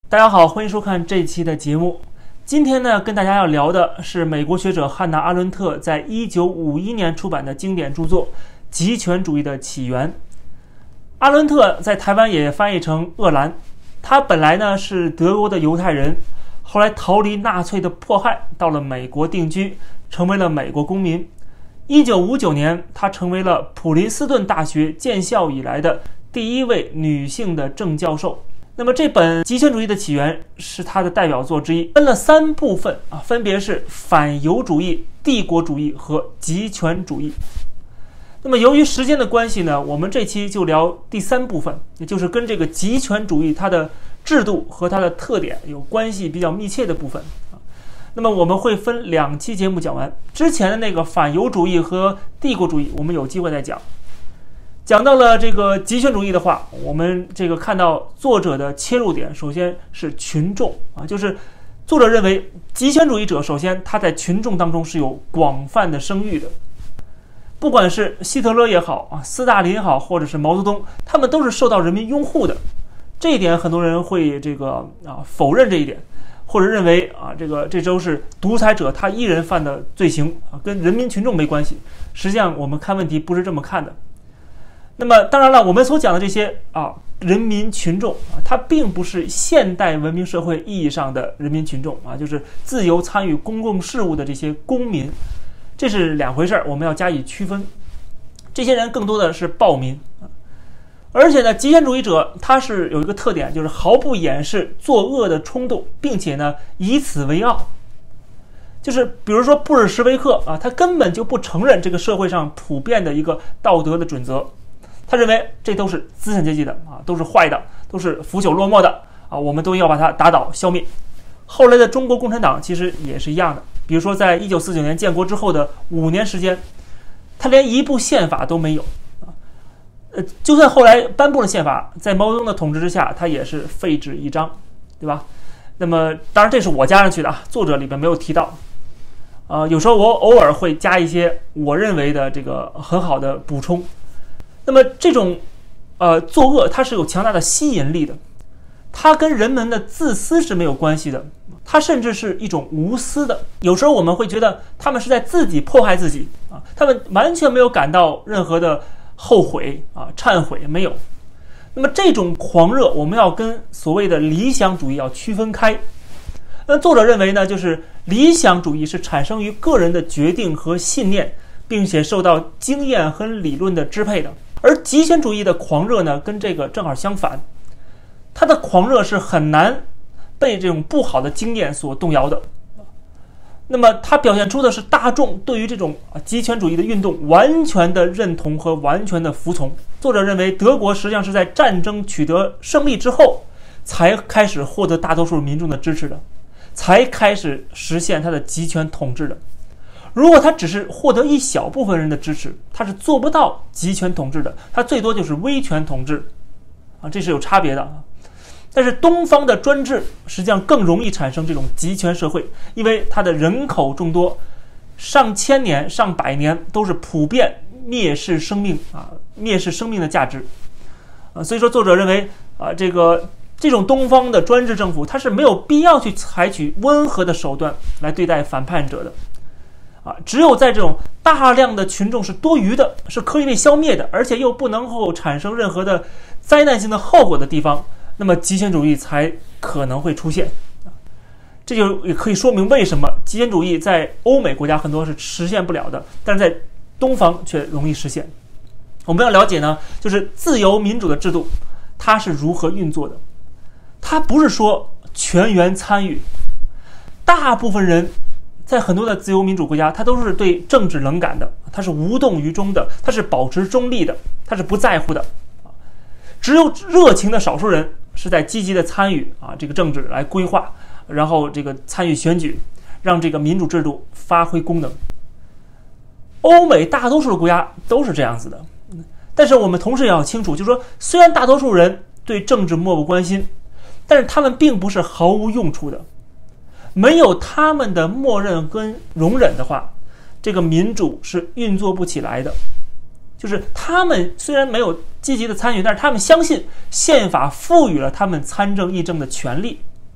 大家好，欢迎收看这期的节目。今天呢，跟大家要聊的是美国学者汉娜·阿伦特在1951年出版的经典著作《极权主义的起源》。阿伦特在台湾也翻译成鄂兰，他本来呢是德国的犹太人，后来逃离纳粹的迫害，到了美国定居，成为了美国公民。1959年，他成为了普林斯顿大学建校以来的第一位女性的正教授。那么这本《极权主义的起源》是他的代表作之一，分了3部分分别是反犹主义、帝国主义和极权主义。那么由于时间的关系呢，我们这期就聊第3部分，也就是跟这个极权主义它的制度和它的特点有关系比较密切的部分。那么我们会分2期节目讲完，之前的那个反犹主义和帝国主义我们有机会再讲。讲到了这个极权主义的话，我们这个看到作者的切入点首先是群众就是作者认为极权主义者首先他在群众当中是有广泛的声誉的，不管是希特勒也好斯大林也好，或者是毛泽东，他们都是受到人民拥护的。这一点很多人会否认这一点，或者认为这都是独裁者他一人犯的罪行跟人民群众没关系。实际上我们看问题不是这么看的。那么当然了，我们所讲的这些人民群众它并不是现代文明社会意义上的人民群众就是自由参与公共事务的这些公民，这是2回事，我们要加以区分。这些人更多的是暴民。而且呢，极权主义者他是有一个特点，就是毫不掩饰作恶的冲动，并且呢以此为傲。就是比如说布尔什维克他根本就不承认这个社会上普遍的一个道德的准则，他认为这都是资产阶级的都是坏的，都是腐朽落寞的我们都要把它打倒消灭。后来的中国共产党其实也是一样的，比如说在1949年建国之后的5年时间，他连一部宪法都没有就算后来颁布了宪法，在毛泽东的统治之下，他也是废纸一张，对吧？那么当然这是我加上去的作者里边没有提到有时候我偶尔会加一些我认为的这个很好的补充。那么这种作恶它是有强大的吸引力的，它跟人们的自私是没有关系的，它甚至是一种无私的。有时候我们会觉得他们是在自己迫害自己他们完全没有感到任何的后悔忏悔，没有。那么这种狂热我们要跟所谓的理想主义要区分开。那作者认为呢，就是理想主义是产生于个人的决定和信念，并且受到经验和理论的支配的。而极权主义的狂热呢，跟这个正好相反，他的狂热是很难被这种不好的经验所动摇的。那么它表现出的是大众对于这种极权主义的运动完全的认同和完全的服从。作者认为德国实际上是在战争取得胜利之后才开始获得大多数民众的支持的，才开始实现他的极权统治的。如果他只是获得一小部分人的支持，他是做不到极权统治的，他最多就是威权统治这是有差别的。但是东方的专制实际上更容易产生这种极权社会，因为它的人口众多，上千年上百年都是普遍蔑视生命蔑视生命的价值所以说作者认为这种东方的专制政府它是没有必要去采取温和的手段来对待反叛者的只有在这种大量的群众是多余的，是可以被消灭的，而且又不能够产生任何的灾难性的后果的地方，那么极权主义才可能会出现。这就也可以说明为什么极权主义在欧美国家很多是实现不了的，但是在东方却容易实现。我们要了解呢，就是自由民主的制度它是如何运作的。它不是说全员参与，大部分人在很多的自由民主国家，他都是对政治冷感的，他是无动于衷的，他是保持中立的，他是不在乎的。只有热情的少数人是在积极的参与这个政治来规划，然后这个参与选举，让这个民主制度发挥功能。欧美大多数的国家都是这样子的，但是我们同时也要清楚，就是说虽然大多数人对政治漠不关心，但是他们并不是毫无用处的。没有他们的默认跟容忍的话，这个民主是运作不起来的。就是他们虽然没有积极的参与，但是他们相信宪法赋予了他们参政议政的权利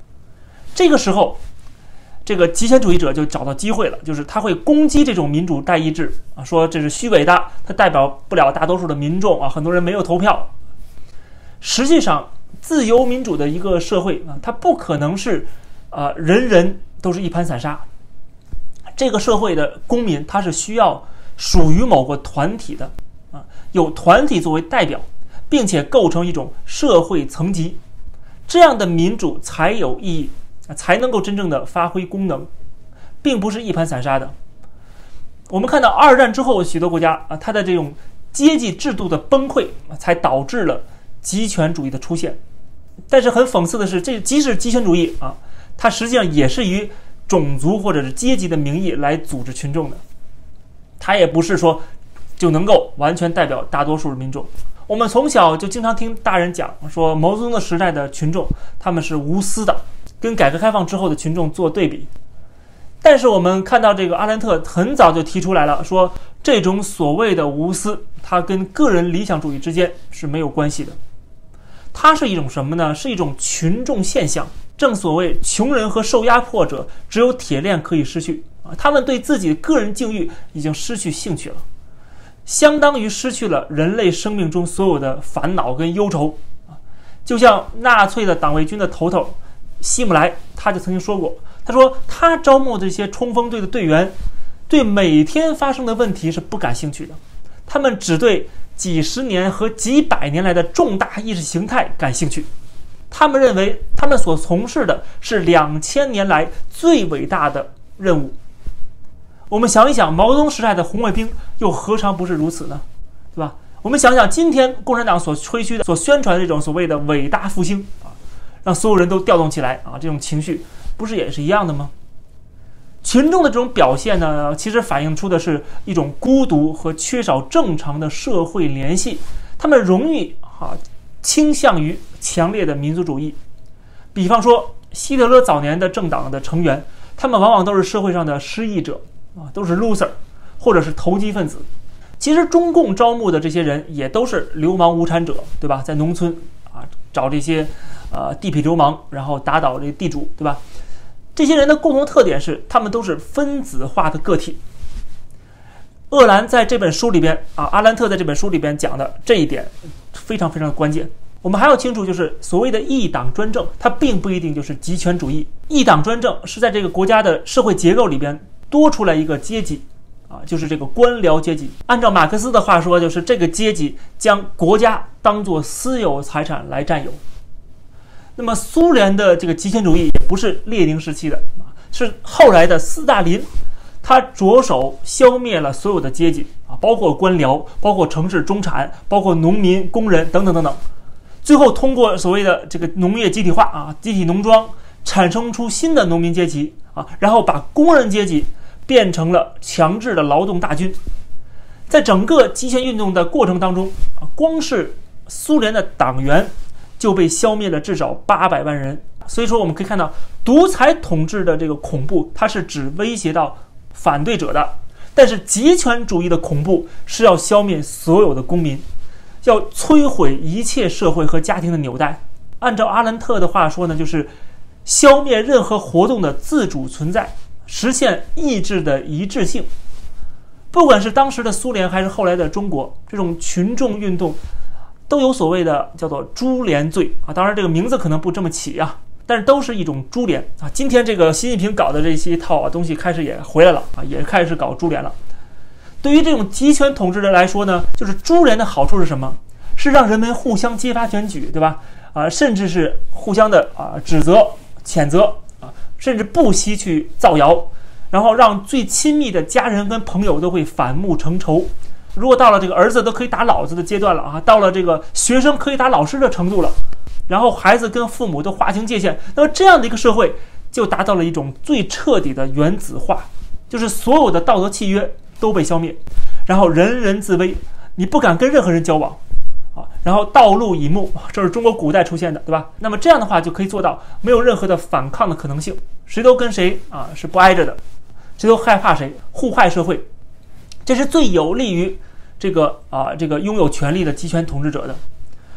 这个时候，这个极权主义者就找到机会了，就是他会攻击这种民主代议制啊，说这是虚伪的，它代表不了大多数的民众啊，很多人没有投票。实际上，自由民主的一个社会啊，它不可能是人人都是一盘散沙。这个社会的公民他是需要属于某个团体的啊，有团体作为代表，并且构成一种社会层级，这样的民主才有意义，才能够真正的发挥功能，并不是一盘散沙的。我们看到二战之后许多国家啊，它的这种阶级制度的崩溃，才导致了极权主义的出现。但是很讽刺的是，这即使极权主义啊，它实际上也是以种族或者是阶级的名义来组织群众的，它也不是说就能够完全代表大多数的民众。我们从小就经常听大人讲说，毛泽东的时代的群众他们是无私的，跟改革开放之后的群众做对比。但是我们看到这个阿兰特很早就提出来了，说这种所谓的无私，它跟个人理想主义之间是没有关系的。它是一种什么呢？是一种群众现象。正所谓穷人和受压迫者只有铁链可以失去啊，他们对自己个人境遇已经失去兴趣了，相当于失去了人类生命中所有的烦恼跟忧愁啊。就像纳粹的党卫军的头头希姆莱，他就曾经说过，他说他招募这些冲锋队的队员，对每天发生的问题是不感兴趣的，他们只对几十年和几百年来的重大意识形态感兴趣。他们认为他们所从事的是2000年来最伟大的任务。我们想一想，毛泽东时代的红卫兵又何尝不是如此呢？对吧？我们想想今天共产党所吹嘘的、所宣传的这种所谓的伟大复兴啊，让所有人都调动起来啊，这种情绪不是也是一样的吗？群众的这种表现呢，其实反映出的是一种孤独和缺少正常的社会联系，他们容易倾向于强烈的民族主义。比方说希特勒早年的政党的成员，他们往往都是社会上的失意者啊，都是 loser 或者是投机分子。其实中共招募的这些人也都是流氓无产者，对吧？在农村啊找这些地痞流氓，然后打倒这个地主，对吧？这些人的共同特点是他们都是分子化的个体。鄂兰在这本书里边啊，阿兰特在这本书里边讲的这一点非常非常的关键。我们还要清楚，就是所谓的一党专政，它并不一定就是极权主义。一党专政是在这个国家的社会结构里边多出来一个阶级啊，就是这个官僚阶级。按照马克思的话说，就是这个阶级将国家当作私有财产来占有。那么苏联的这个极权主义也不是列宁时期的，是后来的斯大林，他着手消灭了所有的阶级啊，包括官僚，包括城市中产，包括农民、工人等等等等。最后通过所谓的这个农业集体化啊，集体农庄，产生出新的农民阶级啊，然后把工人阶级变成了强制的劳动大军。在整个极权运动的过程当中啊，光是苏联的党员就被消灭了至少800万人。所以说我们可以看到，独裁统治的这个恐怖，它是只威胁到反对者的，但是极权主义的恐怖是要消灭所有的公民，要摧毁一切社会和家庭的纽带。按照阿兰特的话说呢，就是消灭任何活动的自主存在，实现意志的一致性。不管是当时的苏联还是后来的中国，这种群众运动都有所谓的叫做株连罪啊，当然这个名字可能不这么起啊，但是都是一种株连啊。今天这个习近平搞的这些套东西开始也回来了啊，也开始搞株连了。对于这种极权统治者来说呢，就是株连的好处是什么？是让人们互相揭发检举，对吧？甚至是互相的指责、谴责啊，甚至不惜去造谣，然后让最亲密的家人跟朋友都会反目成仇。如果到了这个儿子都可以打老子的阶段了啊，到了这个学生可以打老师的程度了，然后孩子跟父母都划清界限，那么这样的一个社会就达到了一种最彻底的原子化，就是所有的道德契约都被消灭，然后人人自危，你不敢跟任何人交往啊，然后道路以目，这是中国古代出现的，对吧？那么这样的话就可以做到没有任何的反抗的可能性，谁都跟谁是不挨着的，谁都害怕谁，互害社会。这是最有利于这个拥有权力的极权统治者的。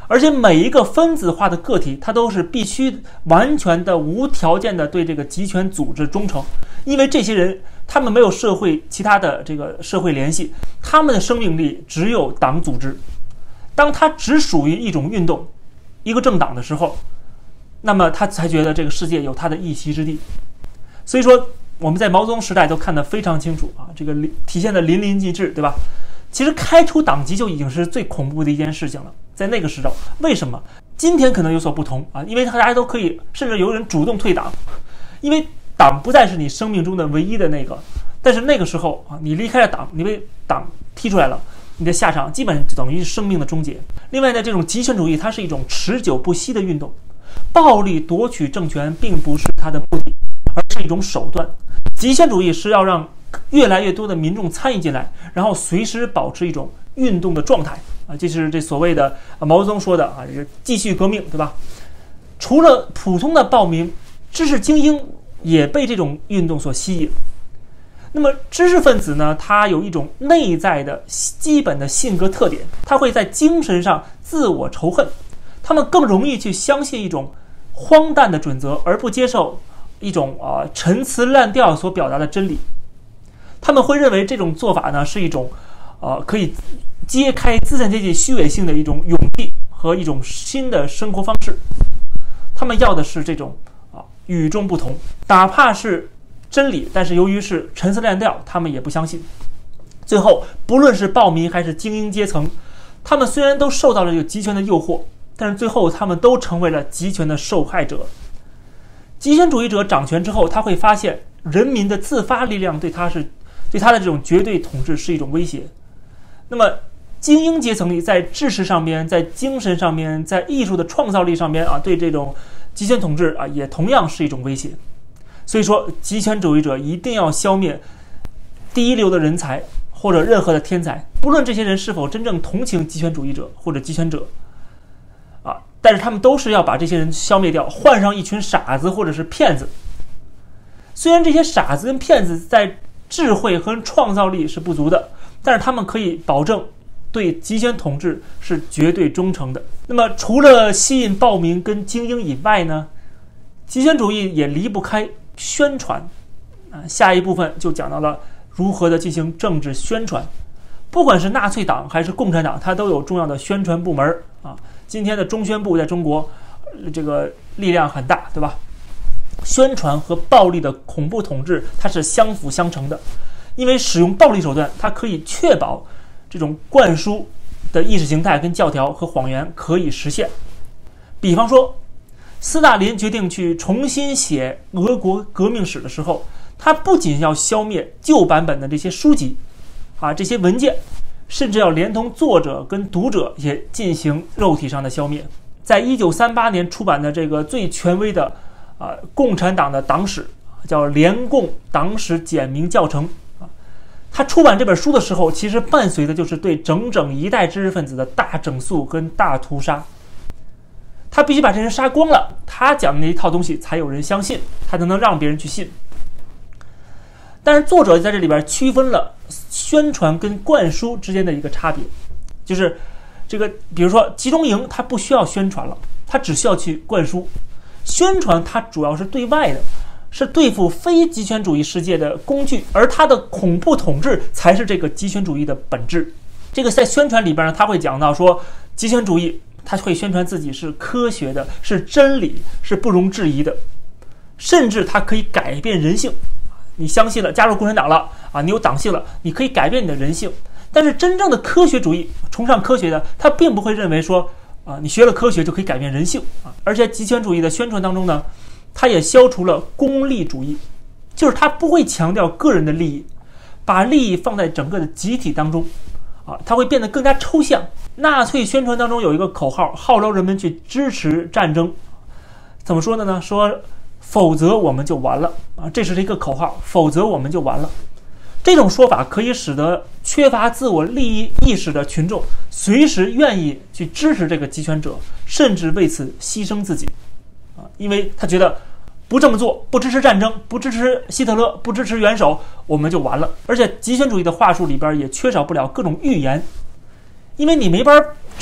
而且每一个分子化的个体，它都是必须完全的、无条件的对这个集权组织忠诚，因为这些人他们没有其他的这个社会联系，他们的生命力只有党组织。当他只属于一种运动、一个政党的时候，那么他才觉得这个世界有他的一席之地。所以说，我们在毛泽东时代都看得非常清楚啊，这个体现的淋漓尽致，对吧？其实开除党籍就已经是最恐怖的一件事情了，在那个时候，为什么？今天可能有所不同啊，因为大家都可以，甚至有人主动退党，因为党不再是你生命中的唯一的那个。但是那个时候啊，你离开了党，你被党踢出来了，你的下场基本就等于生命的终结。另外呢，这种极权主义它是一种持久不息的运动，暴力夺取政权并不是它的目的，而是一种手段。极权主义是要让越来越多的民众参与进来，然后随时保持一种运动的状态啊，这是这所谓的毛泽东说的啊，这个继续革命，对吧？除了普通的暴民，知识精英也被这种运动所吸引。那么知识分子呢，他有一种内在的基本的性格特点，他会在精神上自我仇恨，他们更容易去相信一种荒诞的准则，而不接受一种陈词滥调所表达的真理。他们会认为这种做法呢是一种可以揭开资产阶级虚伪性的一种勇气和一种新的生活方式。他们要的是这种与众不同，哪怕是真理，但是由于是陈词滥调，他们也不相信。最后，不论是暴民还是精英阶层，他们虽然都受到了这个集权的诱惑，但是最后他们都成为了集权的受害者。极权主义者掌权之后，他会发现人民的自发力量对他的这种绝对统治是一种威胁。那么精英阶层里在知识上面、在精神上面、在艺术的创造力上面对这种极权统治也同样是一种威胁。所以说，极权主义者一定要消灭第一流的人才或者任何的天才，不论这些人是否真正同情极权主义者或者极权者但是他们都是要把这些人消灭掉，换上一群傻子或者是骗子。虽然这些傻子跟骗子在智慧和创造力是不足的，但是他们可以保证对极权统治是绝对忠诚的。那么除了吸引暴民跟精英以外呢，极权主义也离不开宣传下一部分就讲到了如何的进行政治宣传。不管是纳粹党还是共产党，它都有重要的宣传部门今天的中宣部在中国这个力量很大，对吧？宣传和暴力的恐怖统治它是相辅相成的，因为使用暴力手段，它可以确保这种灌输的意识形态跟教条和谎言可以实现。比方说，斯大林决定去重新写俄国革命史的时候，他不仅要消灭旧版本的这些书籍这些文件，甚至要连同作者跟读者也进行肉体上的消灭。在1938年出版的这个最权威的共产党的党史，叫《联共党史简明教程》他出版这本书的时候，其实伴随的就是对整一代知识分子的大整肃跟大屠杀。他必须把这人杀光了，他讲的那一套东西才有人相信，他才能让别人去信。但是作者在这里边区分了宣传跟灌输之间的一个差别，就是这个比如说集中营它不需要宣传了，它只需要去灌输。宣传它主要是对外的，是对付非极权主义世界的工具，而它的恐怖统治才是这个极权主义的本质。这个在宣传里边呢，他会讲到说，极权主义他会宣传自己是科学的，是真理，是不容置疑的，甚至它可以改变人性。你相信了，加入共产党了你有党性了，你可以改变你的人性。但是真正的科学主义，崇尚科学的，他并不会认为说你学了科学就可以改变人性而且极权主义的宣传当中呢，他也消除了功利主义，就是他不会强调个人的利益，把利益放在整个的集体当中它会变得更加抽象。纳粹宣传当中有一个口号，号召人们去支持战争，怎么说的呢？说否则我们就完了这是一个口号，否则我们就完了。这种说法可以使得缺乏自我利益意识的群众随时愿意去支持这个极权者，甚至为此牺牲自己因为他觉得不这么做，不支持战争，不支持希特勒，不支持元首，我们就完了。而且极权主义的话术里边也缺少不了各种预言，因为你没法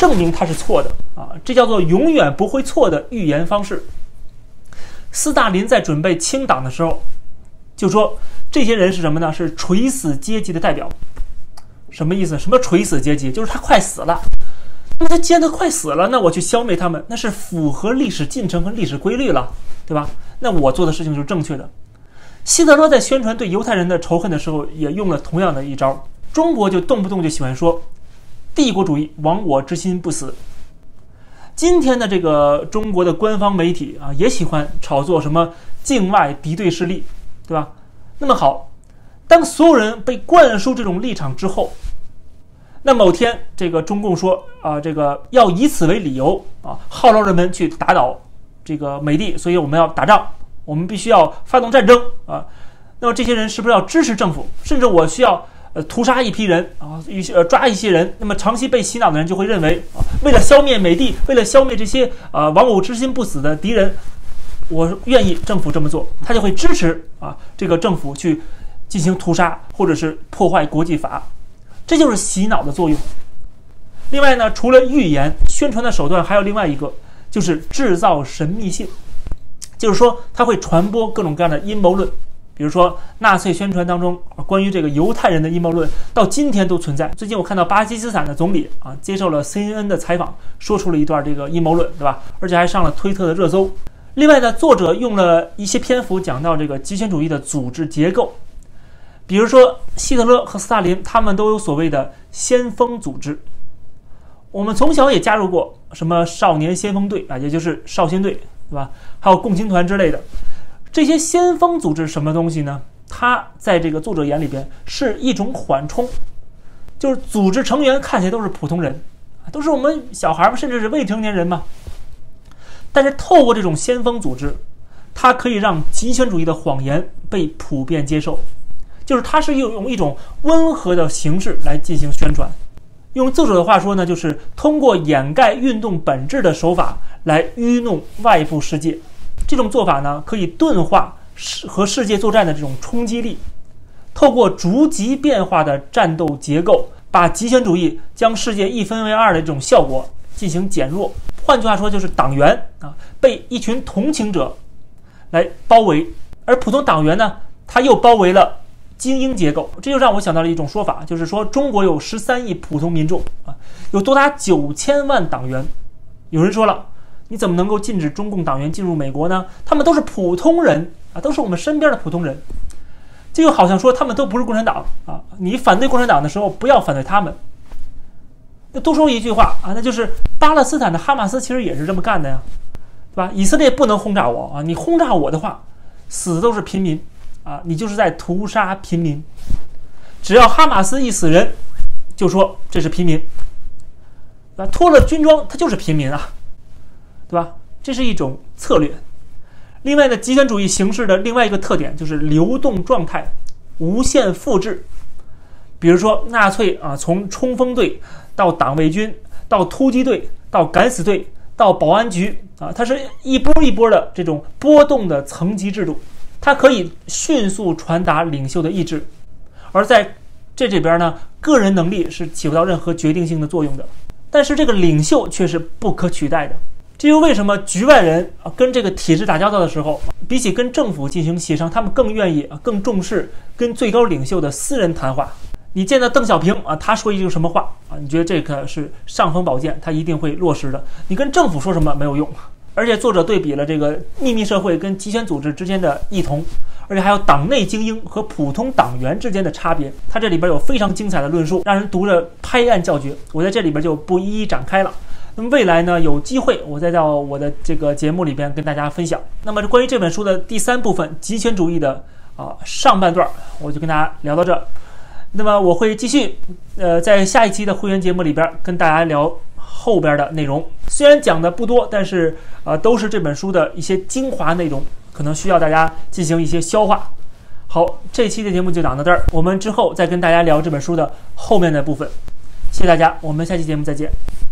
证明它是错的啊，这叫做永远不会错的预言方式。斯大林在准备清党的时候，就说这些人是什么呢？是垂死阶级的代表。什么意思？什么垂死阶级？就是他快死了。那么他既然他快死了，那我去消灭他们，那是符合历史进程和历史规律了，对吧？那我做的事情就是正确的。希特勒在宣传对犹太人的仇恨的时候，也用了同样的一招。中国就动不动就喜欢说帝国主义亡我之心不死。今天的这个中国的官方媒体啊，也喜欢炒作什么境外敌对势力，对吧？那么好，当所有人被灌输这种立场之后，那某天这个中共说这个要以此为理由号召人们去打倒这个美帝，所以我们要打仗，我们必须要发动战争啊。那么这些人是不是要支持政府？甚至我需要屠杀一批人抓一些人。那么长期被洗脑的人就会认为为了消灭美帝，为了消灭这些亡我之心不死的敌人，我愿意政府这么做，他就会支持这个政府去进行屠杀或者是破坏国际法。这就是洗脑的作用。另外呢，除了预言，宣传的手段还有另外一个，就是制造神秘性，就是说它会传播各种各样的阴谋论。比如说纳粹宣传当中关于这个犹太人的阴谋论，到今天都存在。最近我看到巴基斯坦的总理接受了 CNN 的采访，说出了一段这个阴谋论，对吧？而且还上了推特的热搜。另外呢，作者用了一些篇幅讲到这个极权主义的组织结构。比如说希特勒和斯大林他们都有所谓的先锋组织，我们从小也加入过什么少年先锋队也就是少先队，对吧？还有共青团之类的。这些先锋组织什么东西呢？它在这个作者眼里边是一种缓冲，就是组织成员看起来都是普通人，都是我们小孩们，甚至是未成年人嘛。但是透过这种先锋组织，它可以让极权主义的谎言被普遍接受，就是它是用一种温和的形式来进行宣传。用作者的话说呢，就是通过掩盖运动本质的手法来愚弄外部世界。这种做法呢，可以钝化和世界作战的这种冲击力，透过逐级变化的战斗结构，把极权主义将世界一分为二的这种效果进行减弱。换句话说，就是党员被一群同情者来包围，而普通党员呢，他又包围了精英结构。这就让我想到了一种说法，就是说中国有13亿普通民众有多达9000万党员。有人说了，你怎么能够禁止中共党员进入美国呢？他们都是普通人都是我们身边的普通人。这就好像说他们都不是共产党你反对共产党的时候不要反对他们。那多说一句话那就是巴勒斯坦的哈马斯其实也是这么干的呀，对吧？以色列不能轰炸我你轰炸我的话，死的都是平民你就是在屠杀平民。只要哈马斯一死人，就说这是平民，脱了军装他就是平民对吧？这是一种策略。另外呢，极权主义形式的另外一个特点就是流动状态，无限复制。比如说纳粹从冲锋队到党卫军到突击队到敢死队到保安局它是一波一波的这种波动的层级制度，它可以迅速传达领袖的意志。而在这边呢，个人能力是起不到任何决定性的作用的，但是这个领袖却是不可取代的。这就为什么局外人跟这个体制打交道的时候，比起跟政府进行协商，他们更愿意更重视跟最高领袖的私人谈话。你见到邓小平他说一句什么话你觉得这个是尚方宝剑，他一定会落实的。你跟政府说什么没有用。而且作者对比了这个秘密社会跟极权组织之间的异同，而且还有党内精英和普通党员之间的差别。他这里边有非常精彩的论述，让人读着拍案叫绝。我在这里边就不一一展开了。那么未来呢，有机会我再到我的这个节目里边跟大家分享。那么关于这本书的第3部分极权主义的上半段，我就跟大家聊到这。那么我会继续在下一期的会员节目里边跟大家聊后边的内容。虽然讲的不多，但是都是这本书的一些精华内容，可能需要大家进行一些消化。好，这期的节目就讲到这儿，我们之后再跟大家聊这本书的后面的部分。谢谢大家，我们下期节目再见。